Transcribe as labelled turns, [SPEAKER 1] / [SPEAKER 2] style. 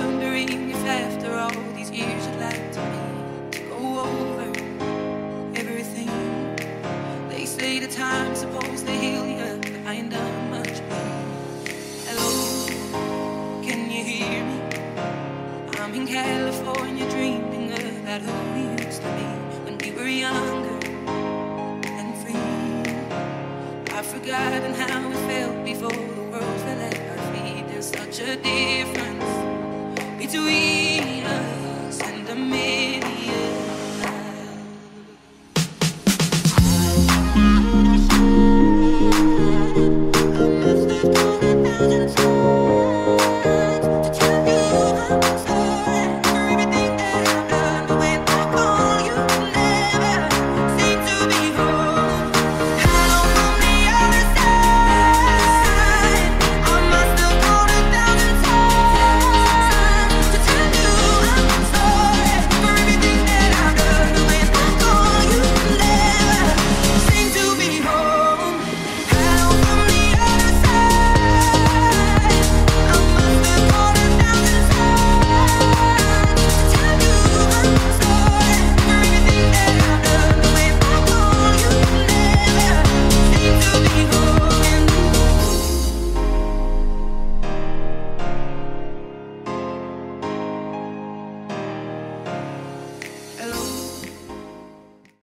[SPEAKER 1] wondering if after all these years you'd like to go over everything. They say the time's supposed to heal you, but I ain't done much. Hello, can you hear me? I'm in California dreaming about who we used to be when we were younger and free. I've forgotten how it felt before the world fell at our feet. There's such a difference